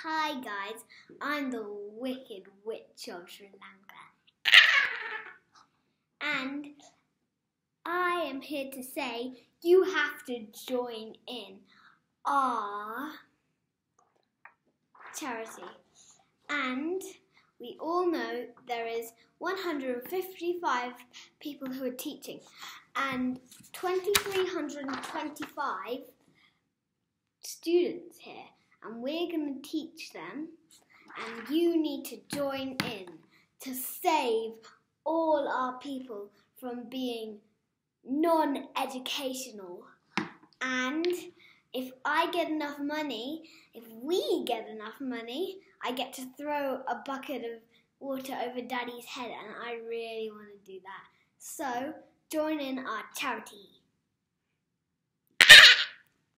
Hi guys, I'm the Wicked Witch of Sri Lanka. And I am here to say you have to join in our charity. And we all know there is 155 people who are teaching and 2,325 students here. And we're going to teach them, and you need to join in to save all our people from being non-educational. And if I get enough money, if we get enough money, I get to throw a bucket of water over Daddy's head, and I really want to do that. So join in our charity.